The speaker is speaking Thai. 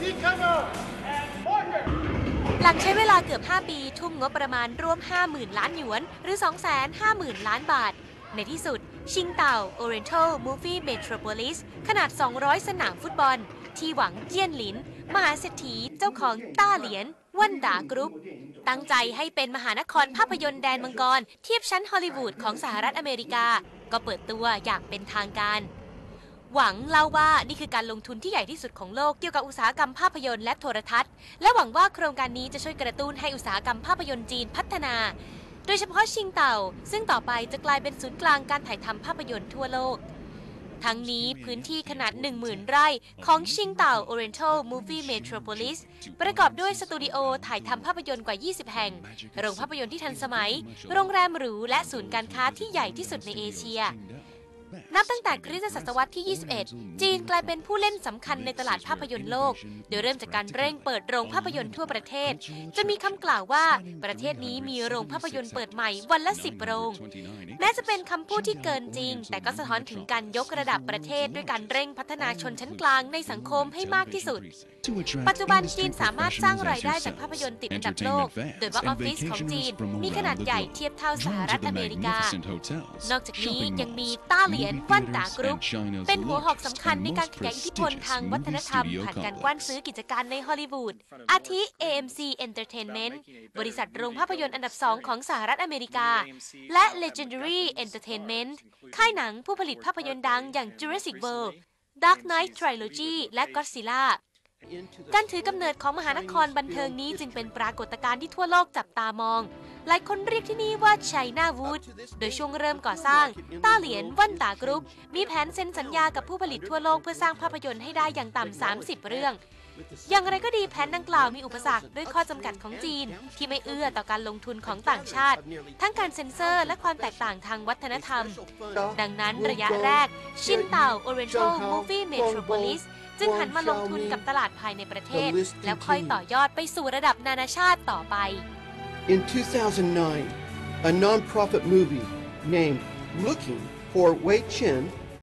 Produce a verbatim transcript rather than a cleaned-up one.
หลังใช้เวลาเกือบห้าปีทุ่มงบประมาณร่วม ห้าหมื่น ล้านหยวนหรือ สองแสนห้าหมื่น ล้านบาทในที่สุดชิงเต่า Oriental Movie Metropolis ขนาด สองร้อย สนามฟุตบอลที่หวังเจี้ยนหลินมหาเศรษฐีเจ้าของต้าเหลียนวันดากรุ๊ปตั้งใจให้เป็นมหานครภาพยนตร์แดนมังกรเทียบชั้นฮอลลีวูดของสหรัฐอเมริกาก็เปิดตัวอย่างเป็นทางการหวังเล่าว่านี่คือการลงทุนที่ใหญ่ที่สุดของโลกเกี่ยวกับอุตสาหกรรมภาพยนตร์และโทรทัศน์และหวังว่าโครงการนี้จะช่วยกระตุ้นให้อุตสาหกรรมภาพยนตร์จีนพัฒนาโดยเฉพาะชิงเต่าซึ่งต่อไปจะกลายเป็นศูนย์กลางการถ่ายทำภาพยนตร์ทั่วโลกทั้งนี้พื้นที่ขนาด หนึ่งหมื่น ไร่ของชิงเต่า Oriental Movie Metropolis ประกอบด้วยสตูดิโอถ่ายทำภาพยนตร์กว่า ยี่สิบ แห่งโรงภาพยนตร์ที่ทันสมัยโรงแรมหรูและศูนย์การค้าที่ใหญ่ที่สุดในเอเชียนับตั้งแต่คริสตศตวรรษที่ ยี่สิบเอ็ด จีนกลายเป็นผู้เล่นสำคัญในตลาดภาพยนตร์โลกโดยเริ่มจากการเร่งเปิดโรงภาพยนตร์ทั่วประเทศจะมีคำกล่าวว่าประเทศนี้มีโรงภาพยนตร์เปิดใหม่วันละ สิบ โรงแม้จะเป็นคำพูดที่เกินจริงแต่ก็สะท้อนถึงการยกระดับประเทศด้วยการเร่งพัฒนาชนชั้นกลางในสังคมให้มากที่สุดปัจจุบันจีนสามารถสร้างรายได้จากภาพยนตร์ติดอันดับโลกโดยบ็อกซ์ออฟฟิศของจีนมีขนาดใหญ่เทียบเท่าสหรัฐอเมริกานอกจากนี้ยังมีต้าเหลียนวันตากรุ๊ปเป็นหัวหอกสำคัญในการขยายอิทธิพลทางวัฒนธรรมผ่านการกว้านซื้อกิจการในฮอลลีวูดอาทิ เอ เอ็ม ซี Entertainment บริษัทโรงภาพยนตร์อันดับสองของสหรัฐอเมริกาและ Legendary Entertainment ค่ายหนังผู้ผลิตภาพยนตร์ดังอย่าง Jurassic World Dark Knight Trilogy และ Godzilla การถือกำเนิดของมหานครบันเทิงนี้จึงเป็นปรากฏการณ์ที่ทั่วโลกจับตามองหลายคนเรียกที่นี่ว่า China Wood โดยช่วงเริ่มก่อสร้างต้าเหลียนวันตากรุ๊ปมีแผนเซ็นสัญญากับผู้ผลิตทั่วโลกเพื่อสร้างภาพยนตร์ให้ได้อย่างต่ำ สามสิบ เรื่องอย่างไรก็ดีแผนดังกล่าวมีอุปสรรคด้วยข้อจำกัดของจีนที่ไม่เอื้อต่อการลงทุนของต่างชาติทั้งการเซ็นเซอร์และความแตกต่างทางวัฒนธรรมดังนั้นระยะแรกชินเต่า Oriental Movie Metropolis จึงหันมาลงทุนกับตลาดภายในประเทศแล้วค่อยต่อยอดไปสู่ระดับนานาชาติต่อไป In two thousand nine, a non-profit movie named Looking for Wei Chen